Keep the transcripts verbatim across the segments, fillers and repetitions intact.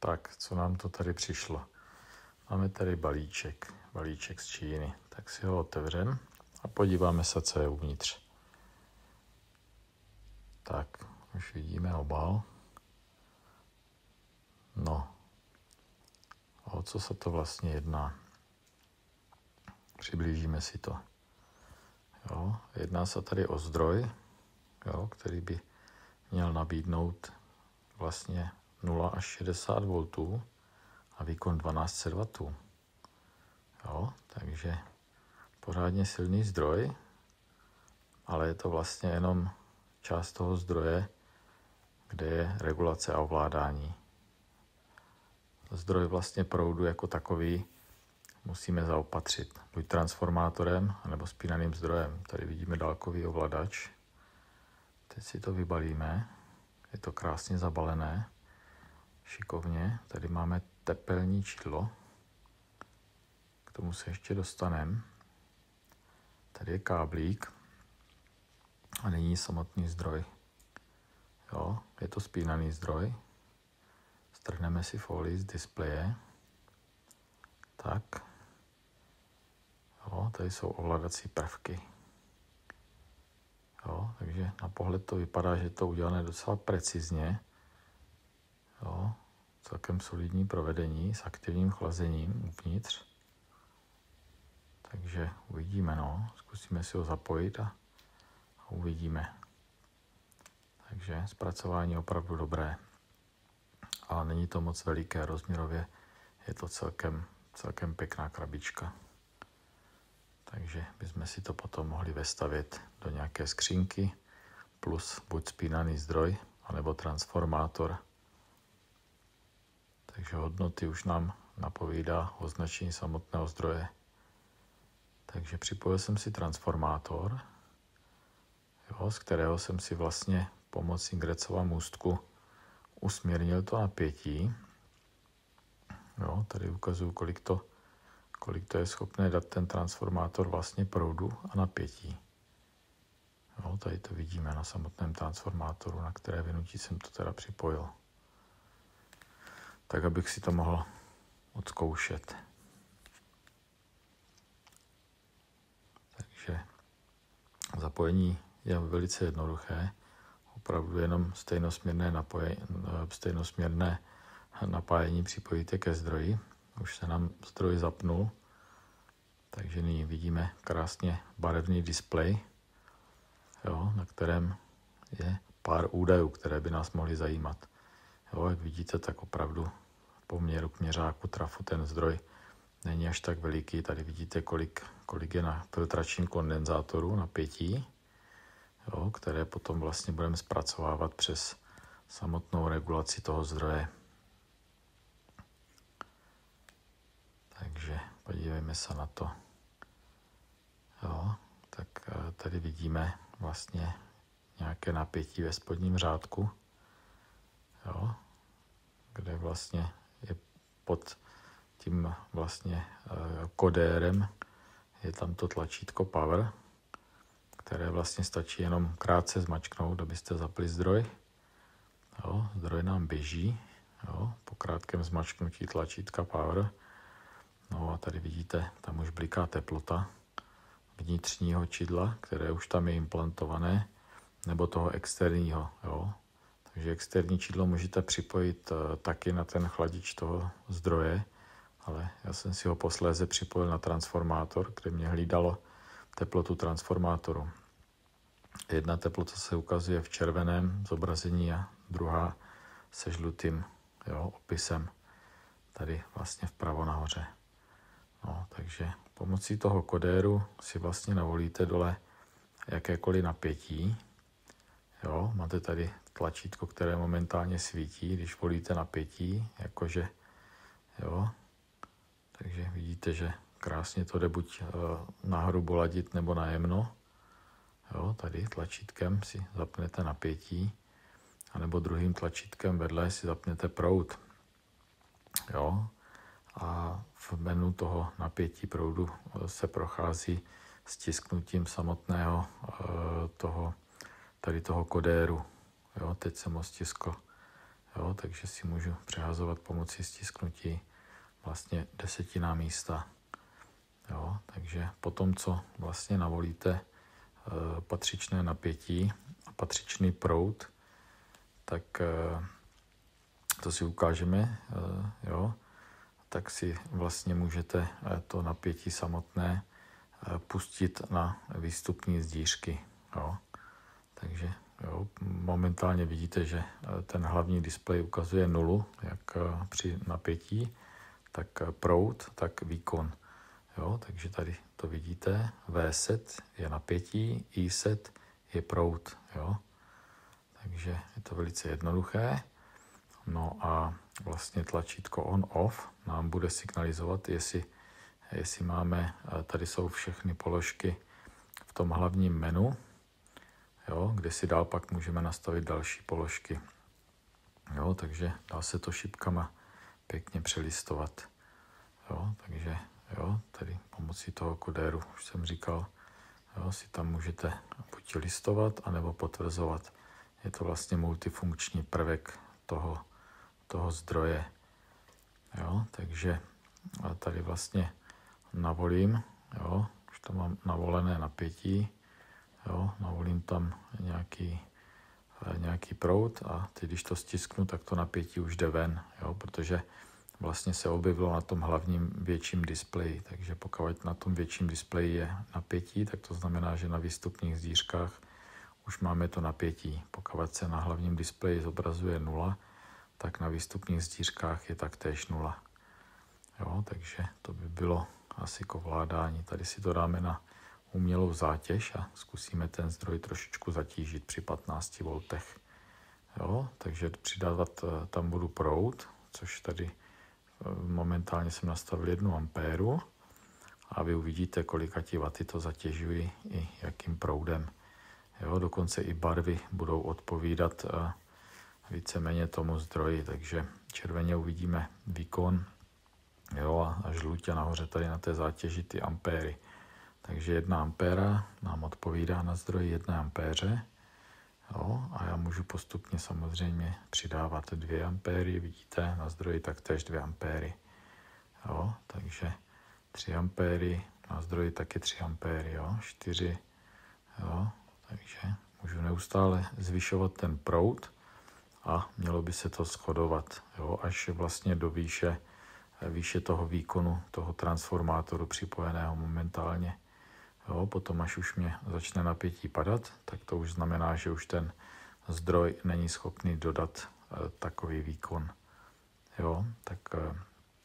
Tak, co nám to tady přišlo? Máme tady balíček, balíček z Číny. Tak si ho otevřeme a podíváme se, co je uvnitř. Tak, už vidíme obal. No, o co se to vlastně jedná? Přiblížíme si to. Jo, jedná se tady o zdroj, jo, který by měl nabídnout vlastně nula až šedesát voltů a výkon dvanáct set wattů. Jo, takže pořádně silný zdroj, ale je to vlastně jenom část toho zdroje, kde je regulace a ovládání. Zdroj vlastně proudu jako takový musíme zaopatřit buď transformátorem, nebo spínaným zdrojem. Tady vidíme dálkový ovladač. Teď si to vybalíme. Je to krásně zabalené, šikovně. Tady máme tepelní čidlo. K tomu se ještě dostaneme. Tady je káblík a nyní samotný zdroj. Jo, je to spínaný zdroj. Strhneme si folii z displeje. Tak. Jo, tady jsou ovládací prvky. Jo, takže na pohled to vypadá, že je to udělané docela precizně. Jo, celkem solidní provedení s aktivním chlazením uvnitř. Takže uvidíme, no. Zkusíme si ho zapojit a, a uvidíme. Takže zpracování je opravdu dobré. Ale není to moc veliké rozměrově. Je to celkem, celkem pěkná krabička. Takže bychom si to potom mohli vestavět do nějaké skřínky plus buď spínaný zdroj, anebo transformátor. Takže hodnoty už nám napovídá označení samotného zdroje. Takže připojil jsem si transformátor, jo, z kterého jsem si vlastně pomocí Grecova můstku usměrnil to napětí. Jo, tady ukazuju, kolik to, kolik to je schopné dát ten transformátor vlastně proudu a napětí. Jo, tady to vidíme na samotném transformátoru, na které vynutí jsem to teda připojil. Tak, abych si to mohl odzkoušet. Takže zapojení je velice jednoduché. Opravdu jenom stejnosměrné, napoje, stejnosměrné napájení připojíte ke zdroji. Už se nám zdroj zapnul. Takže nyní vidíme krásně barevný displej, jo, na kterém je pár údajů, které by nás mohly zajímat. Jo, jak vidíte, tak opravdu v poměru k měřáku trafu ten zdroj není až tak veliký. Tady vidíte, kolik, kolik je na filtračním kondenzátoru napětí, jo, které potom vlastně budeme zpracovávat přes samotnou regulaci toho zdroje. Takže podívejme se na to. Jo, tak tady vidíme vlastně nějaké napětí ve spodním řádku, jo, kde vlastně je pod tím vlastně kodérem je tam to tlačítko Power, které vlastně stačí jenom krátce zmačknout, abyste zapli zdroj. Jo, zdroj nám běží, jo, po krátkém zmačknutí tlačítka Power. No a tady vidíte, tam už bliká teplota vnitřního čidla, které už tam je implantované, nebo toho externího. Jo. Takže externí čidlo můžete připojit taky na ten chladič toho zdroje, ale já jsem si ho posléze připojil na transformátor, kde mě hlídalo teplotu transformátoru. Jedna teplota se ukazuje v červeném zobrazení a druhá se žlutým, jo, opisem tady vlastně vpravo nahoře. No, takže pomocí toho kodéru si vlastně navolíte dole jakékoliv napětí. Jo, máte tady tlačítko, které momentálně svítí, když volíte napětí, jakože, jo. Takže vidíte, že krásně to jde buď na hrubo ladit nebo na jemno. Jo, tady tlačítkem si zapnete napětí, anebo druhým tlačítkem vedle si zapnete proud. Jo. A v menu toho napětí proudu se prochází stisknutím samotného toho, tady toho kodéru. Jo, teď jsem ho stiskl. Jo, takže si můžu přehazovat pomocí stisknutí vlastně desetina místa. Jo, takže potom, co vlastně navolíte e, patřičné napětí a patřičný proud, tak e, to si ukážeme, e, jo, tak si vlastně můžete to napětí samotné e, pustit na výstupní zdířky. Jo. Takže jo, momentálně vidíte, že ten hlavní displej ukazuje nulu, jak při napětí, tak proud, tak výkon. Jo, takže tady to vidíte, V set je napětí, I set je proud. Jo. Takže je to velice jednoduché. No a vlastně tlačítko on-off nám bude signalizovat, jestli, jestli máme, tady jsou všechny položky v tom hlavním menu, jo, kde si dál pak můžeme nastavit další položky. Jo, takže dá se to šipkama pěkně přelistovat. Jo, takže jo, tady pomocí toho kodéru, už jsem říkal, jo, si tam můžete buď listovat, anebo potvrzovat. Je to vlastně multifunkční prvek toho, toho zdroje. Jo, takže tady vlastně navolím, jo, už tam mám navolené napětí, jo, navolím tam nějaký, nějaký proud a teď, když to stisknu, tak to napětí už jde ven, jo, protože vlastně se objevilo na tom hlavním větším displeji, takže pokud na tom větším displeji je napětí, tak to znamená, že na výstupních zdířkách už máme to napětí. Pokud se na hlavním displeji zobrazuje nula, tak na výstupních zdířkách je taktéž nula. Jo, takže to by bylo asi k ovládání. Tady si to dáme na umělou zátěž a zkusíme ten zdroj trošičku zatížit při patnácti voltech. Jo, takže přidávat tam budu proud, což tady momentálně jsem nastavil jednu ampéru a vy uvidíte, kolika ti waty to zatěžují i jakým proudem. Jo, dokonce i barvy budou odpovídat víceméně tomu zdroji, takže červeně uvidíme výkon, jo, a žlutě nahoře tady na té zátěži ty ampéry. Takže jedna ampéra nám odpovídá na zdroji jedné ampéře. Jo, a já můžu postupně samozřejmě přidávat dvě ampéry, vidíte, na zdroji taktéž dvě ampéry. Jo, takže tři ampéry, na zdroji taky tři ampéry, jo, čtyři, jo, takže můžu neustále zvyšovat ten proud a mělo by se to shodovat, jo, až vlastně do výše, výše toho výkonu, toho transformátoru připojeného momentálně. Jo, potom, až už mě začne napětí padat, tak to už znamená, že už ten zdroj není schopný dodat e, takový výkon. Jo, tak e,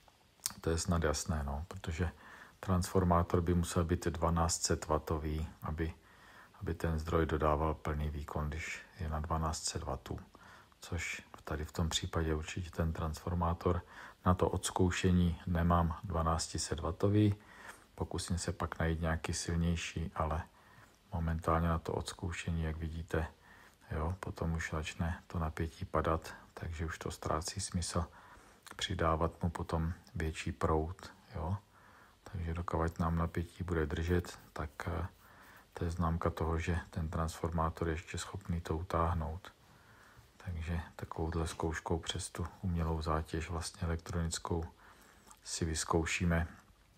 to je snad jasné, no, protože transformátor by musel být dvanáct set watový, aby, aby ten zdroj dodával plný výkon, když je na dvanáct set wattů. Což tady v tom případě určitě ten transformátor. Na to odzkoušení nemám dvanáct set watový, pokusím se pak najít nějaký silnější, ale momentálně na to odzkoušení, jak vidíte, jo, potom už začne to napětí padat, takže už to ztrácí smysl přidávat mu potom větší proud. Jo. Takže dokud nám napětí bude držet, tak to je známka toho, že ten transformátor je ještě schopný to utáhnout. Takže takovouhle zkouškou přes tu umělou zátěž vlastně elektronickou si vyzkoušíme,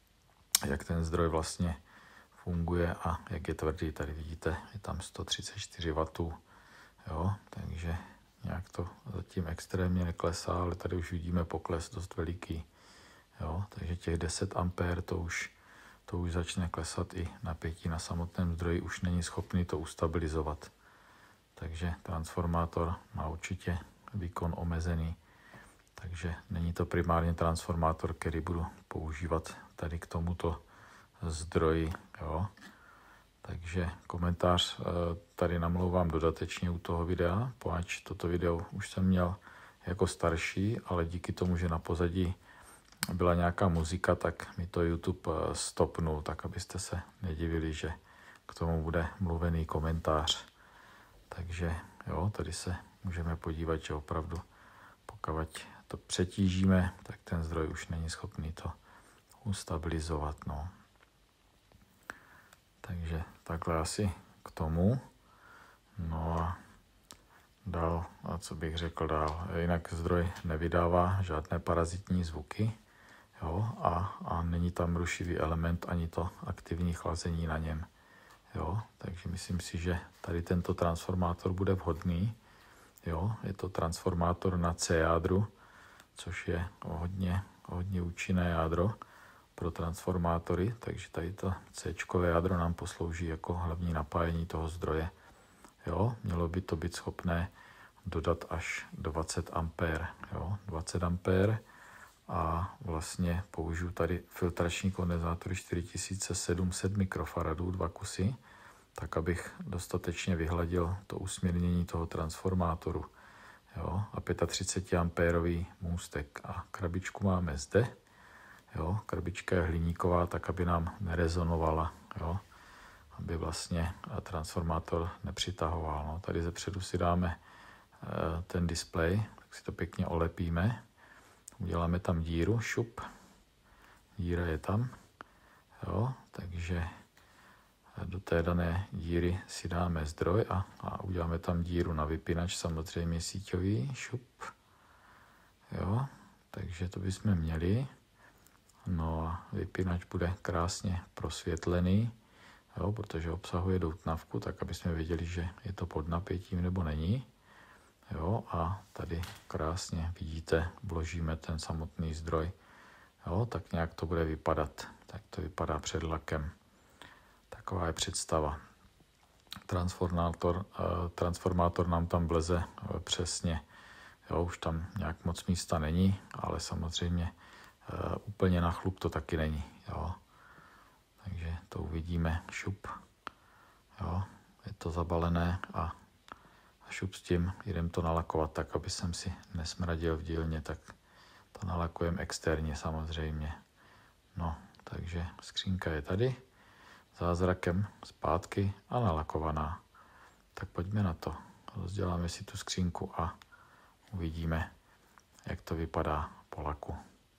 jak ten zdroj vlastně funguje a jak je tvrdý. Tady vidíte, je tam sto třicet čtyři wattů, jo, takže nějak to zatím extrémně neklesá, ale tady už vidíme pokles dost veliký, jo, takže těch deset ampér to už, to už začne klesat i napětí na samotném zdroji, už není schopný to ustabilizovat. Takže transformátor má určitě výkon omezený, takže není to primárně transformátor, který budu používat tady k tomuto zdroji. Jo. Takže komentář tady namlouvám dodatečně u toho videa, poněvadž toto video už jsem měl jako starší, ale díky tomu, že na pozadí byla nějaká muzika, tak mi to YouTube stopnul, tak abyste se nedivili, že k tomu bude mluvený komentář. Takže jo, tady se můžeme podívat, že opravdu pokud to přetížíme, tak ten zdroj už není schopný to ustabilizovat. No. Takže takhle asi k tomu. No a dál, a co bych řekl dál, jinak zdroj nevydává žádné parazitní zvuky, jo, a, a není tam rušivý element ani to aktivní chlazení na něm. Jo, takže myslím si, že tady tento transformátor bude vhodný. Jo, je to transformátor na C jádru, což je hodně, hodně účinné jádro pro transformátory, takže tady to C-čkové jádro nám poslouží jako hlavní napájení toho zdroje. Jo, mělo by to být schopné dodat až dvacet ampér. Jo, dvacet ampér a vlastně použiju tady filtrační kondenzátory čtyři tisíce sedm set mikrofaradů, dva kusy, tak abych dostatečně vyhladil to usměrnění toho transformátoru. Jo, a třicet pět ampérový můstek. A krabičku máme zde. Jo, krabička je hliníková, tak aby nám nerezonovala, jo, aby vlastně transformátor nepřitahoval. No, tady zepředu si dáme e, ten displej, tak si to pěkně olepíme. Uděláme tam díru, šup. Díra je tam. Jo, takže do té dané díry si dáme zdroj a, a uděláme tam díru na vypínač, samozřejmě síťový, šup. Jo, takže to bychom měli. No a vypínač bude krásně prosvětlený, jo, protože obsahuje doutnavku, tak aby jsme věděli, že je to pod napětím nebo není. Jo, a tady krásně vidíte, vložíme ten samotný zdroj. Jo, tak nějak to bude vypadat. Tak to vypadá před lakem. Taková je představa. Transformátor, transformátor nám tam vleze přesně. Jo, už tam nějak moc místa není, ale samozřejmě úplně na chlup to taky není. Jo. Takže to uvidíme. Šup. Jo, je to zabalené a šup s tím, jdem to nalakovat tak, aby jsem si nesmradil v dílně, tak to nalakujem externě samozřejmě. No, takže skřínka je tady, zázrakem zpátky a nalakovaná. Tak pojďme na to. Rozděláme si tu skřínku a uvidíme, jak to vypadá po laku.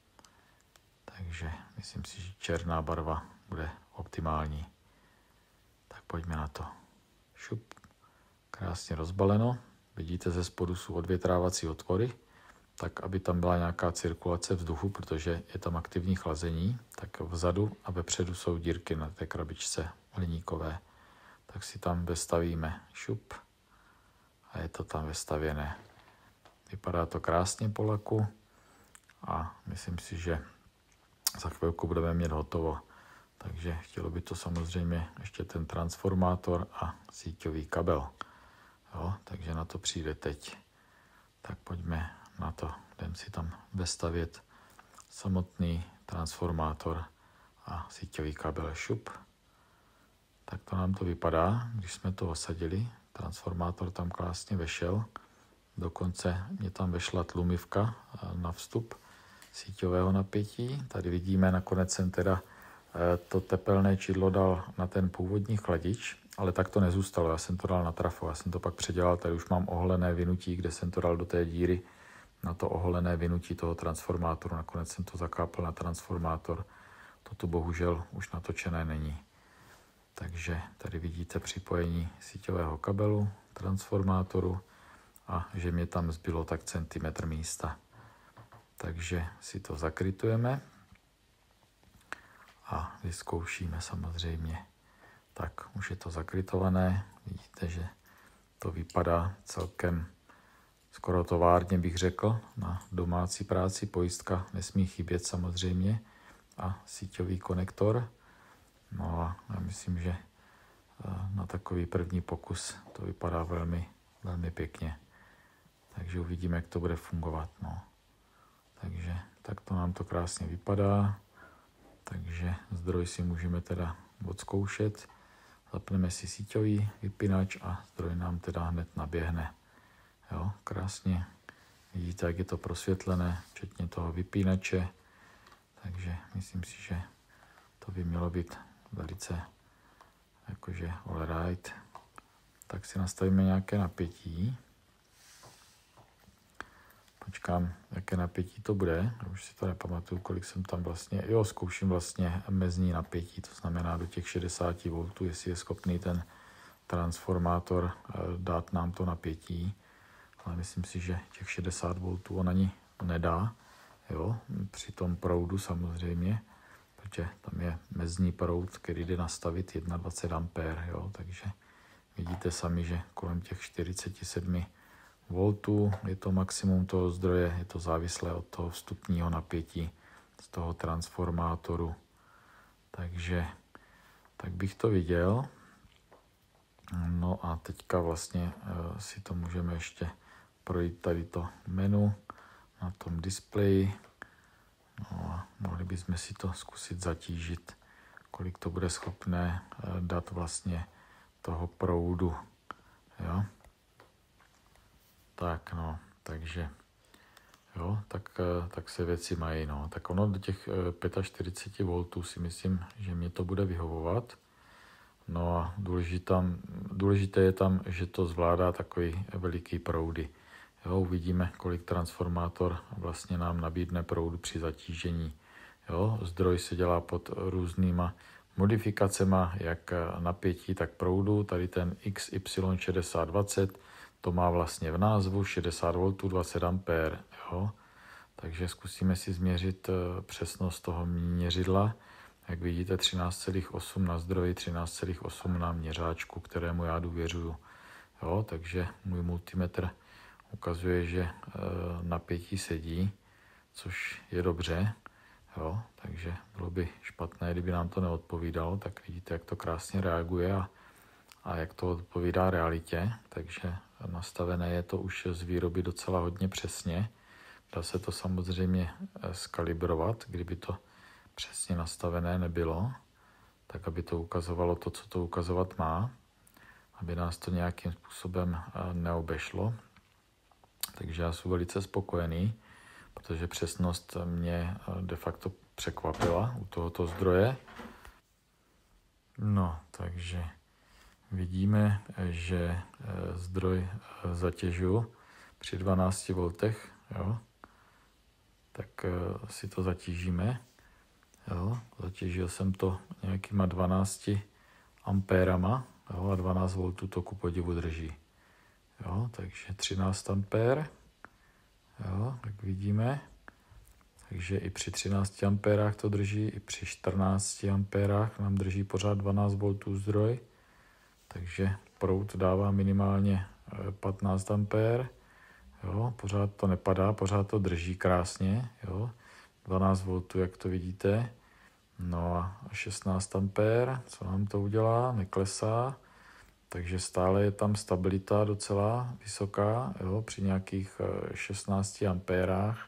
Takže myslím si, že černá barva bude optimální. Tak pojďme na to. Šup. Krásně rozbaleno. Vidíte, ze spodu jsou odvětrávací otvory, tak aby tam byla nějaká cirkulace vzduchu, protože je tam aktivní chlazení, tak vzadu a vepředu jsou dírky na té krabičce hliníkové. Tak si tam vestavíme šup a je to tam vestavěné. Vypadá to krásně po laku a myslím si, že za chvilku budeme mít hotovo. Takže chtělo by to samozřejmě ještě ten transformátor a síťový kabel. Jo, takže na to přijde teď. Tak pojďme na to. Jdem si tam vestavět samotný transformátor a síťový kabel šup. Tak to nám to vypadá, když jsme to osadili. Transformátor tam krásně vešel. Dokonce mě tam vešla tlumivka na vstup síťového napětí. Tady vidíme, nakonec jsem teda to tepelné čidlo dal na ten původní chladič, ale tak to nezůstalo, já jsem to dal na trafo, já jsem to pak předělal, tady už mám oholené vynutí, kde jsem to dal do té díry na to oholené vynutí toho transformátoru, nakonec jsem to zakápl na transformátor, to tu bohužel už natočené není. Takže tady vidíte připojení síťového kabelu, transformátoru a že mě tam zbylo tak centimetr místa. Takže si to zakrytujeme a vyzkoušíme samozřejmě. Tak už je to zakrytované, vidíte, že to vypadá celkem skoro továrně, bych řekl, na domácí práci. Pojistka nesmí chybět samozřejmě a síťový konektor. No a já myslím, že na takový první pokus to vypadá velmi, velmi pěkně. Takže uvidíme, jak to bude fungovat. No. Takže takto nám to krásně vypadá. Takže zdroj si můžeme teda odzkoušet. Zapneme si síťový vypínač a zdroj nám teda hned naběhne. Jo, krásně vidíte, jak je to prosvětlené, včetně toho vypínače. Takže myslím si, že to by mělo být velice jakože all right. Tak si nastavíme nějaké napětí. Počkám, jaké napětí to bude. Už si to nepamatuju, kolik jsem tam vlastně... Jo, zkouším vlastně mezní napětí, to znamená do těch šedesát voltů, jestli je schopný ten transformátor dát nám to napětí. ale myslím si, že těch šedesát voltů on ani nedá, jo, při tom proudu samozřejmě, protože tam je mezní proud, který jde nastavit dvacet jedna ampér, jo, takže vidíte sami, že kolem těch čtyřicet sedm voltů je to maximum toho zdroje, je to závislé od toho vstupního napětí z toho transformátoru. Takže tak bych to viděl. No a teďka vlastně si to můžeme ještě projít tady to menu na tom displeji. No a mohli bychom si to zkusit zatížit, kolik to bude schopné dát vlastně toho proudu. Jo? Tak no, takže jo, tak, tak se věci mají. No. Tak ono do těch čtyřicet pět voltů si myslím, že mě to bude vyhovovat. No a důležité, důležité je tam, že to zvládá takový veliký proudy. Jo, uvidíme, kolik transformátor vlastně nám nabídne proudu při zatížení. Jo, zdroj se dělá pod různýma modifikacema, jak napětí, tak proudu. Tady ten X Y šedesát dvacet, to má vlastně v názvu šedesát voltů, dvacet ampér. Jo. Takže zkusíme si změřit přesnost toho měřidla. Jak vidíte, třináct celá osm na zdroji, třináct celá osm na měřáčku, kterému já důvěřuju. Jo, takže můj multimetr ukazuje, že napětí sedí, což je dobře. Jo, takže bylo by špatné, kdyby nám to neodpovídalo. Tak vidíte, jak to krásně reaguje a, a jak to odpovídá realitě. Takže nastavené je to už z výroby docela hodně přesně. Dá se to samozřejmě skalibrovat, kdyby to přesně nastavené nebylo, tak aby to ukazovalo to, co to ukazovat má, aby nás to nějakým způsobem neobešlo. Takže já jsem velice spokojený, protože přesnost mě de facto překvapila u tohoto zdroje. No, takže vidíme, že zdroj zatěžuji při dvanácti voltech, jo, tak si to zatížíme. Jo, zatěžil jsem to nějakýma dvanácti ampérama, jo, a dvanáct voltů to ku podivu drží. Jo, takže třináct ampér, jo, tak vidíme. Takže i při třinácti ampérách to drží, i při čtrnácti ampérách nám drží pořád dvanáct voltů zdroj. Takže proud dává minimálně patnáct ampér. Jo, pořád to nepadá, pořád to drží krásně. Jo, dvanáct voltů, jak to vidíte. No a šestnáct ampér, co nám to udělá, neklesá. Takže stále je tam stabilita docela vysoká, jo, při nějakých šestnácti ampérách.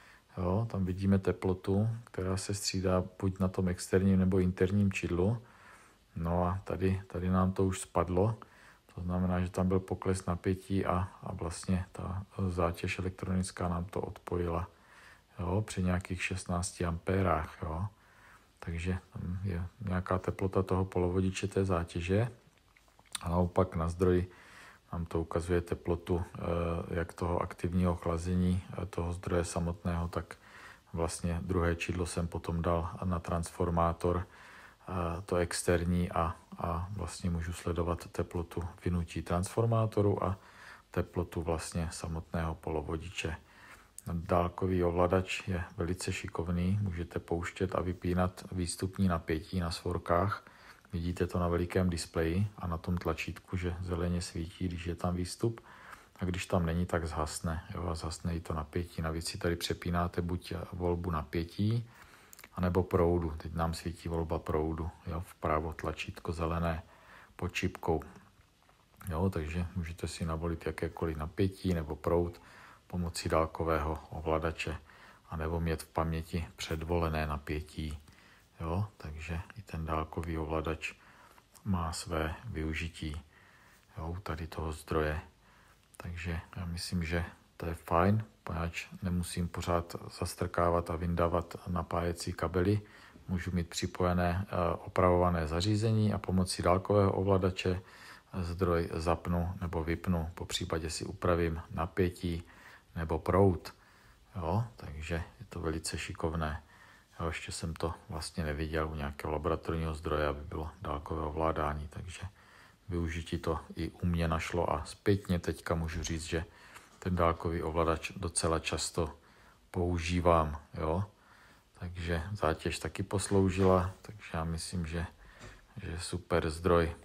Jo, tam vidíme teplotu, která se střídá buď na tom externím nebo interním čidlu. No a tady, tady nám to už spadlo. To znamená, že tam byl pokles napětí a, a vlastně ta zátěž elektronická nám to odpojila, jo, při nějakých šestnácti ampérách. Jo. Takže tam je nějaká teplota toho polovodiče té zátěže. A naopak na zdroji nám to ukazuje teplotu jak toho aktivního chlazení toho zdroje samotného, tak vlastně druhé čidlo jsem potom dal na transformátor, to externí, a, a vlastně můžu sledovat teplotu vynutí transformátoru a teplotu vlastně samotného polovodiče. Dálkový ovladač je velice šikovný, můžete pouštět a vypínat výstupní napětí na svorkách. Vidíte to na velikém displeji a na tom tlačítku, že zeleně svítí, když je tam výstup, a když tam není, tak zhasne. Jo, a zhasne i to napětí. Navíc si tady přepínáte buď volbu napětí, anebo proudu. Teď nám svítí volba proudu, jo, vpravo tlačítko zelené pod čipkou. Jo, takže můžete si navolit jakékoliv napětí nebo proud pomocí dálkového ovladače, anebo mít v paměti předvolené napětí. Jo, takže i ten dálkový ovladač má své využití, jo, tady toho zdroje. Takže já myslím, že to je fajn, poněvadž nemusím pořád zastrkávat a vyndávat napájecí kabely. Můžu mít připojené opravované zařízení a pomocí dálkového ovladače zdroj zapnu nebo vypnu, po případě si upravím napětí nebo proud. Jo, takže je to velice šikovné. Já ještě jsem to vlastně neviděl u nějakého laboratorního zdroje, aby bylo dálkové ovládání, takže využití to i u mě našlo a zpětně teďka můžu říct, že ten dálkový ovladač docela často používám, jo. Takže zátěž taky posloužila, takže já myslím, že, že super zdroj.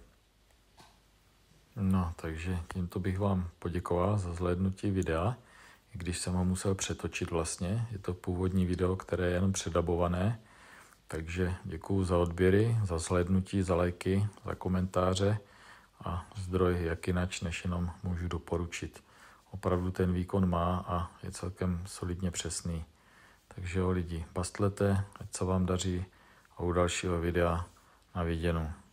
No, takže tímto bych vám poděkoval za zhlédnutí videa, i když jsem ho musel přetočit vlastně. Je to původní video, které je jenom předabované. Takže děkuju za odběry, za zhlédnutí, za lajky, za komentáře a zdroj jak jinak, než jenom můžu doporučit. Opravdu ten výkon má a je celkem solidně přesný. Takže jo lidi, bastlete, ať se vám daří a u dalšího videa na viděnou.